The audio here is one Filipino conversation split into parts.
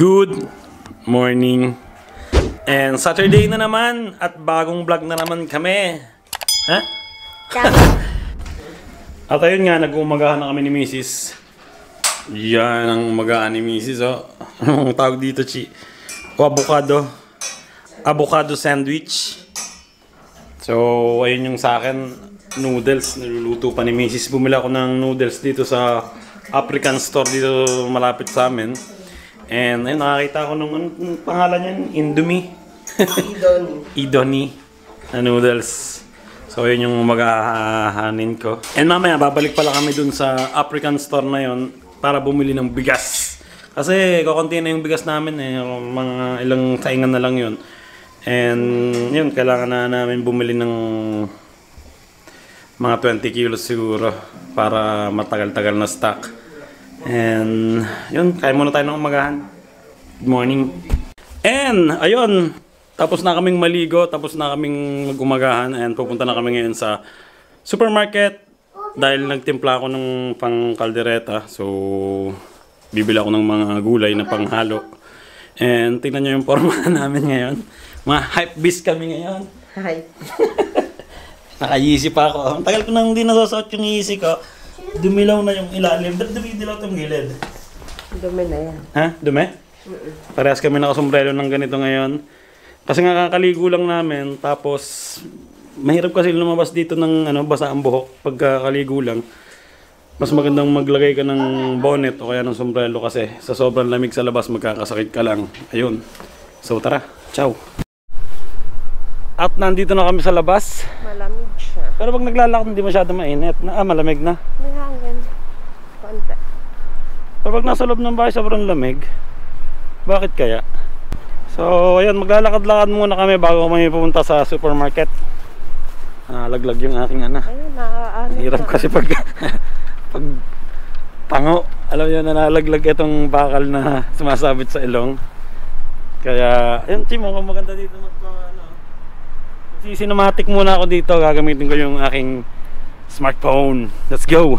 Good morning. And Saturday na naman at bagong vlog na naman kami. Ha? At ayun nga, nag-umagahan na kami ni Mrs. Yan ang umagahan ni Mrs. Oh. Anong tawag dito, Chi? Avocado. Avocado sandwich. So, ayun yung sa akin, noodles. Niluluto pa ni Mrs. Bumili ako ng noodles dito sa African store dito malapit sa amin. And ayun, nakakita ko nung pangalan niyan, Indomie. Idoni na noodles. So yun yung maghahanin ko. And mamaya babalik pala kami dun sa African store na yun para bumili ng bigas. Kasi kukunti na yung bigas namin eh. Mga ilang saingan na lang yun. And yun, kailangan na namin bumili ng mga 20 kilos siguro para matagal-tagal na stock. And yun, kaya muna tayo ng umagahan. Good morning. And ayun, tapos na kaming maligo, tapos na kaming mag-umagahan, and pupunta na kami ngayon sa supermarket dahil nagtimpla ako ng pang kaldereta. So bibili ako ng mga gulay na panghalo. And tingnan nyo yung forma namin ngayon. Mga hype beast kami ngayon. Hi. Naka-yeezy pa ako. Ang tagal ko nang hindi nasasuot yung yeezy ko. Dumilaw na yung ilalim. Ba't dumidilaw itong gilid? Dumi na yan. Ha? Dumi? Parehas kami nakasombrero ng ganito ngayon. Kasi nga kakaligo lang namin. Tapos, mahirap kasi lumabas dito ng basa ang buhok pagkakaligo lang. Mas magandang maglagay ka ng bonnet o kaya ng sombrero kasi sa sobrang lamig sa labas magkakasakit ka lang. Ayun. So tara. Ciao. At nandito na kami sa labas. Malamig siya. Pero pag naglalakad hindi masyado mainit. Malamig na. May hangin. Konti. Pero pag nasa loob ng bahay sobrang lamig. Bakit kaya? So ayun, maglalakad-lakad muna kami bago kami pumunta sa supermarket. Laglag yung aking Ayun, hirap kasi pag pag tango. Alam niyo na nalaglag itong bakal na sumasabit sa ilong. Kaya ayun, Chimo, kung maganda dito cinematic muna ako dito. Gagamitin ko yung aking smartphone. Let's go!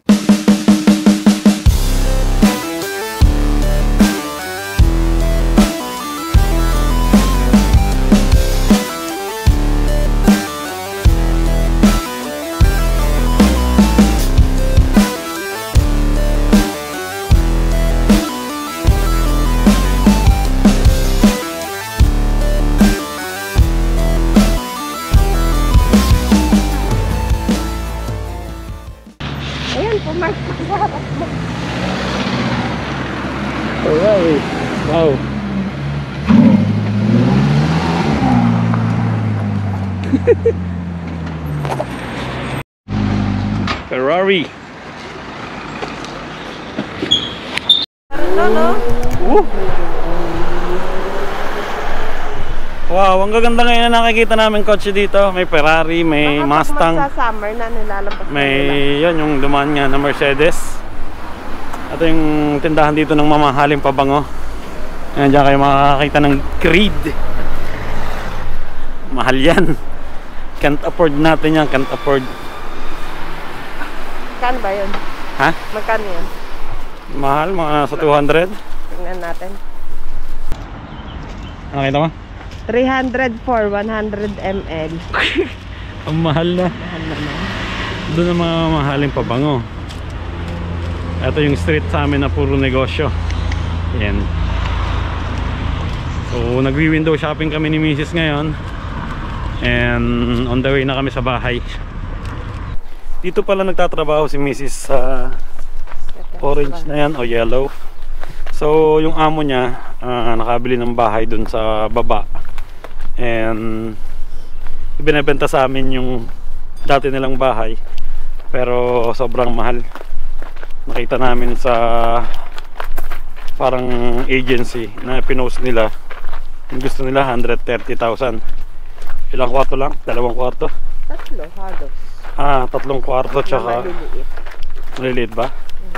Ferrari. Wow. Ferrari. No. Wow, ang gaganda ngayon na nakikita namin kotse dito. May Ferrari, may Mustang. Sa summer na nilalabas. May yun, yung dumaan nga na Mercedes. Ito yung tindahan dito ng mamahaling pabango. Ayan, dyan kayo makakakita ng Creed. Mahal yan. Can't afford natin yan, can't afford. Magkano ba yun? Ha? Magkano yun? Mahal, mga sa 200. Tingnan natin. Nakita mo? 300 for 100 ml. Ang mahal na. Mahal naman. Doon ang mga mamahaling pabango. Ito yung street sa amin na puro negosyo. Yan. So nagwi-window shopping kami ni Mrs. ngayon. And on the way na kami sa bahay. Dito pala nagtatrabaho si Mrs. sa orange na yan o yellow. So yung amo niya nakabili ng bahay dun sa baba. And ibinebenta sa amin yung dati nilang bahay. Pero sobrang mahal. Nakita namin sa parang agency na pinost nila. Yung gusto nila 130,000. Ilang kwarto lang? Dalawang kwarto? Tatlo, halos. 3 kwarto tsaka maliliit ba?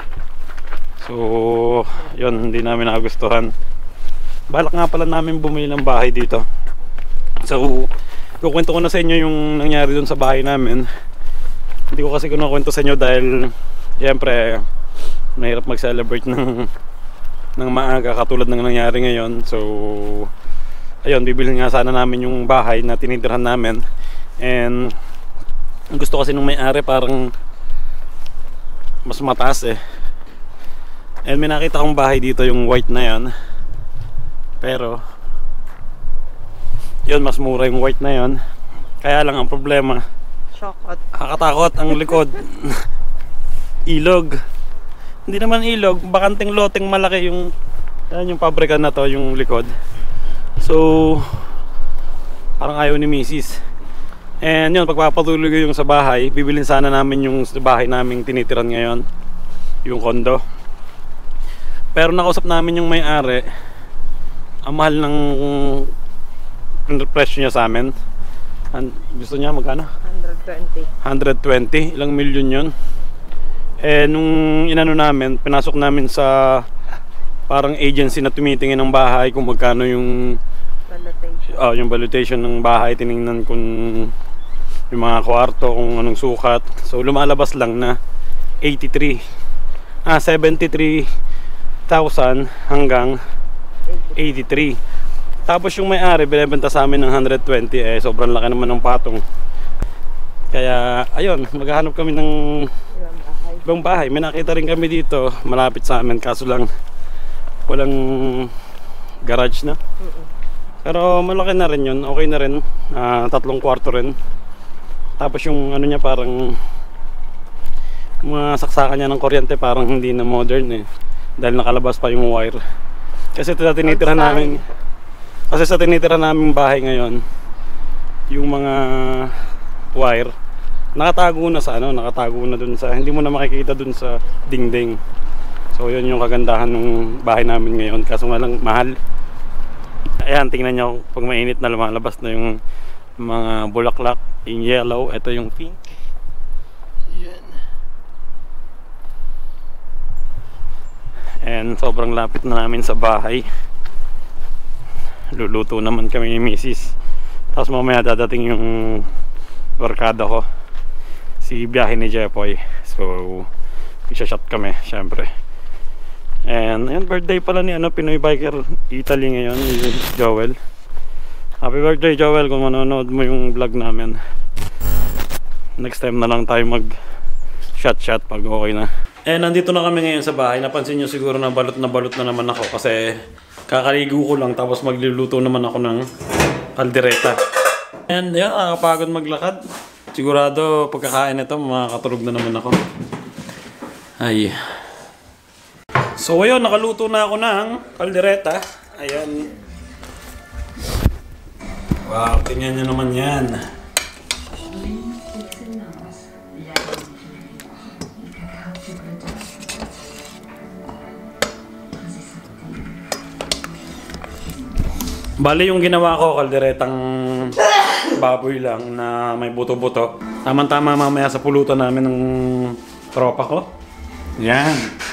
So yun, hindi namin nagustuhan. Balak nga pala namin bumili ng bahay dito. So kukwento ko na sa inyo yung nangyari dun sa bahay namin. Hindi ko kasi kinukwento sa inyo dahil siyempre mahirap mag-celebrate ng ng maaga katulad ng nangyari ngayon. So ayun, bibilhin nga sana namin yung bahay na tinitirhan namin. And gusto kasi nung may-ari parang mas mataas eh. And may nakita akong bahay dito, yung white na yan. Pero yun, mas mura yung white na yon. Kaya lang ang problema, Shokot. kakatakot ang likod. Ilog. Hindi naman ilog, bakanting loteng malaki yung yan, yung pabrika na to, yung likod. So parang ayaw ni Mrs. And yun, pagpapatuloy ko yung sa bahay, bibilin sana namin yung sa bahay naming tinitiran ngayon, yung condo. Pero nakausap namin yung may-ari, ang mahal ng presyo niya sa amin. Gusto niya magkano? 120. 120, ilang milyon yun. Eh nung inano namin, pinasok namin sa parang agency na tumitingin ng bahay kung magkano yung Valuation. yung valuation ng bahay, tiningnan kung yung mga kwarto, kung anong sukat. So lumalabas lang na 73,000 hanggang 83. Tapos yung may-ari binebenta sa amin ng 120, eh sobrang laki naman ng patong. Kaya ayun, maghahanap kami ng ibang bahay. May nakita rin kami dito malapit sa amin, kaso lang walang garage na. Pero malaki na rin yun, okay na rin. 3 kwarto rin. Tapos yung ano niya parang mga saksakan niya ng kuryente parang hindi na modern eh, dahil nakalabas pa yung wire. Kasi ito sa tinitira namin, bahay ngayon, yung mga wire nakatago na sa nakatago na dun sa, hindi mo na makikita dun sa dingding. So yun yung kagandahan ng bahay namin ngayon, kaso nga lang mahal. Ayan, tingnan nyo, pag mainit na lumalabas na yung mga bulaklak in yellow. Ito yung pink. Ayan. And sobrang lapit na namin sa bahay. Luluto naman kami ni Mrs. Tapos mamaya dadating yung barkada ko, si biyahe ni Jepoy. So isa-shot kami syempre. And ayun, birthday pala ni Pinoy Biker Italy ngayon, Joel. Happy birthday, Joel, kung manonood mo yung vlog namin. Next time na lang tayo mag shot pag okay na. And nandito na kami ngayon sa bahay. Napansin nyo siguro na balot na naman ako kasi kakaligo ko lang, tapos magluluto naman ako ng kaldereta. And yan, nakakapagod maglakad. Sigurado pagkakain ito makakatulog na naman ako. Ay. So ayun, nakaluto na ako ng kaldereta. Ayan. Wow, tingnan nyo naman yan. Bali yung ginawa ko, kalderetang baboy lang na may buto-buto. Tama-tama mamaya sa pulutan namin ng tropa ko. Yan.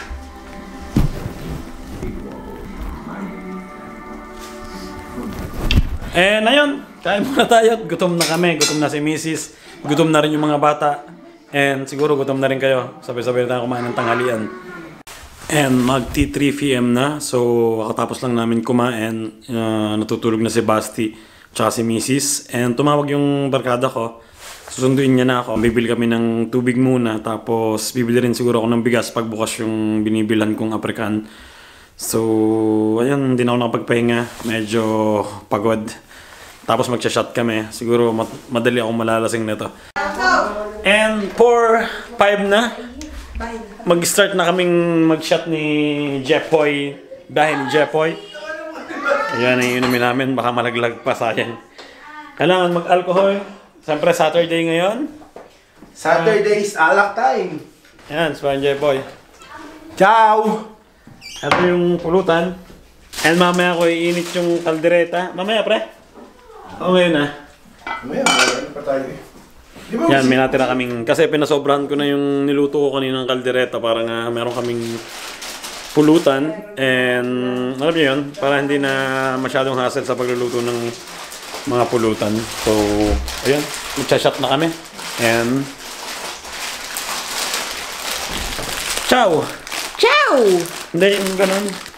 And ayun, kain muna tayo. Gutom na kami, gutom na si Mrs. Gutom na rin yung mga bata. And siguro gutom na rin kayo. Sabay-sabay na tayo kumain ng tanghalian. And magti 3 PM na. So kakatapos lang namin kumain. Natutulog na si Basti tsaka si Mrs. And tumawag yung barkada ko. Susunduin niya na ako. Bibili kami ng tubig muna. Tapos bibili rin siguro ako ng bigas pagbukas yung binibilan kong African. So ayun, hindi na ako nakapagpahinga. Medyo pagod. Tapos magsha-shot kami. Siguro madali akong malalasing nito. And 4-5 na. Mag-start na kaming mag-shot ni Jepoy. Bahay ni Jepoy. Ayan ang inumin namin. Baka malaglag pa, sayang. Kailangan mag-alcohol. Siyempre Saturday ngayon. Saturday is alak time. Ayan, Swan Jepoy. Ciao! Ito yung pulutan. And mamaya ko iinit yung kaldereta. Mamaya, pre. O ngayon na. Ngayon, ano pa tayo eh. Di ba, Yan, may natira kaming, kasi pinasobrahan ko na yung niluto ko kaninang kaldereta para nga meron kaming pulutan. And alam niyo yun, para hindi na masyadong hassle sa pagluluto ng mga pulutan. So, ayun, magsa-shot na kami. And ciao! Ciao! Hindi, yung ganun.